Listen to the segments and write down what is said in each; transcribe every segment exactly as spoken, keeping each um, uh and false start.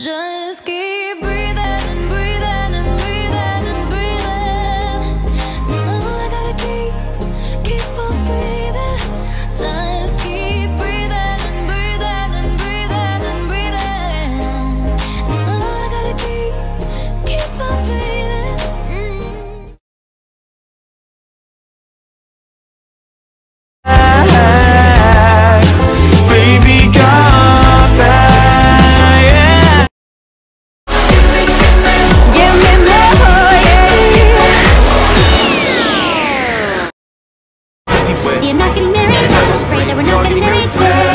Just keep breathing and breathing and breathing and breathing. No, I gotta keep, keep on breathing. Just keep breathing and breathing and breathing and breathing. No, I gotta keep, keep on breathing. Mm. Baby, come back, yeah. Give me more, yeah. See, I'm not getting married. I'll spray that we're not getting married today.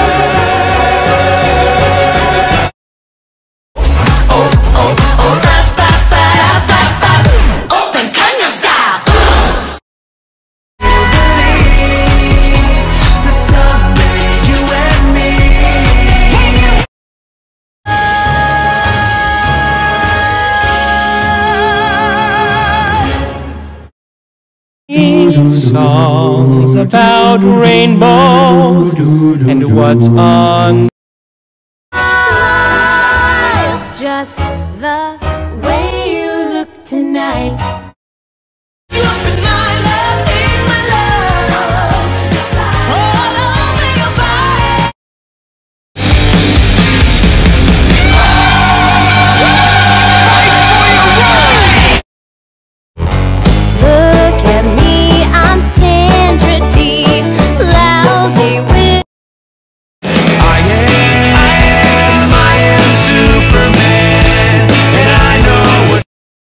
Oh, oh, oh, ba, ba, ba, ba, ba. Open Gangnam Style. That someday you and me. Songs about rainbows and what's on. Smile, just the way you look tonight. You in my love, in my love, all over your body. Look at me, I'm Sandra D, lousy with. I am, I am, I am Superman, and I know what.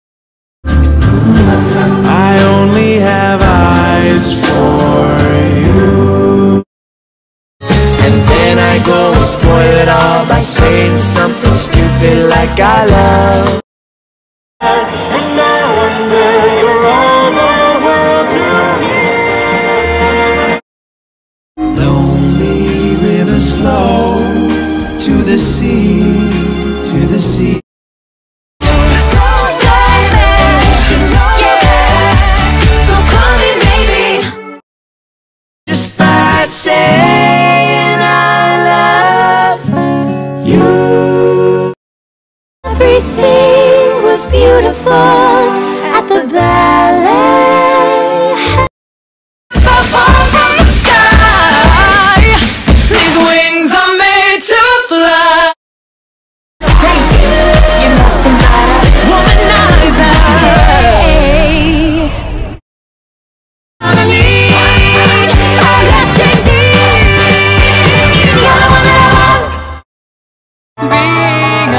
I only have eyes for you, and then I go and spoil it all by saying something stupid like I love. And I wonder you're all the world to me. Lonely rivers flow to the sea, to the sea. So savage, yeah. So call me maybe. Just by saying I love you. Everything was beautiful at the ballet. Fall from the sky. These wings are made to fly. Crazy, you're nothing but a womanizer. On a need, oh yes indeed. You're the one that I want. Being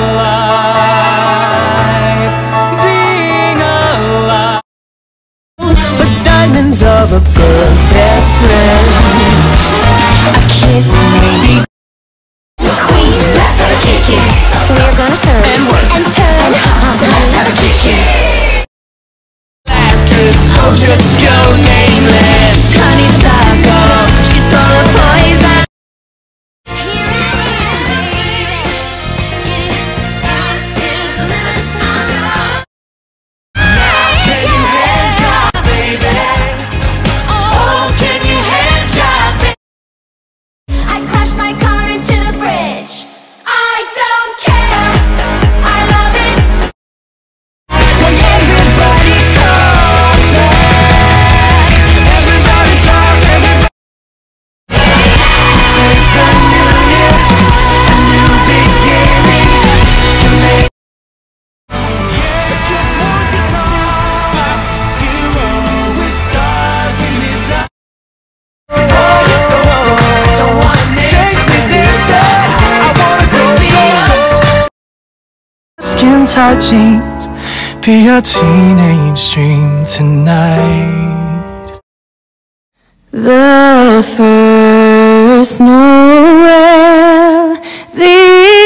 alive, being alive. The diamonds of a girl's best friend. A kiss, maybe. Queen, let's have a kick it. We're gonna serve and work and turn. Let's have a kick it. Actress, so just go nameless. Honeysuckle, she's full of poison. Can you hand job, baby? Oh, can you hand job, baby? I crashed my car into the bridge. I don't care. I love it when everybody talks back. Everybody talks, everybody. It's a new year, a new beginning to make. Yeah, just one guitar, hero with stars in his eyes. Don't wanna miss Take me dancing, I wanna go beyond. Skin-tight jeans, be your teenage dream tonight. The first Noel, the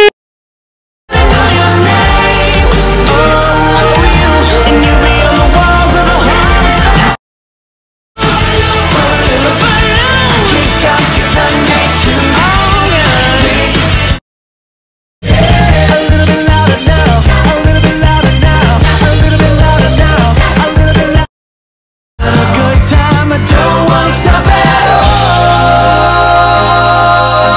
And you'll be on the walls of the hall. Kick off your Sunday shoes. A little bit louder now, a little bit louder now, a little bit louder now, a little bit louder. A good time, I don't wanna stop at all.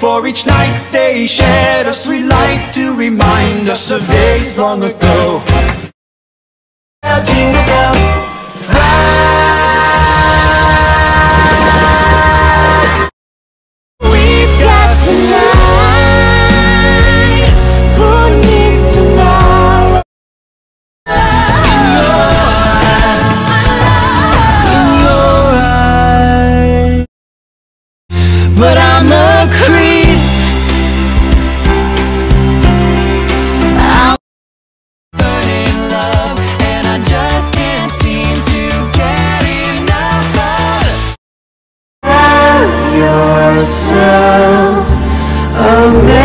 For each night they shed a sweet light to remind us of days long ago. Jingle bell, ride. We've got tonight, who needs tomorrow? But I'm a creep. I'm Burning love, and I just can't seem to get enough of. yourself a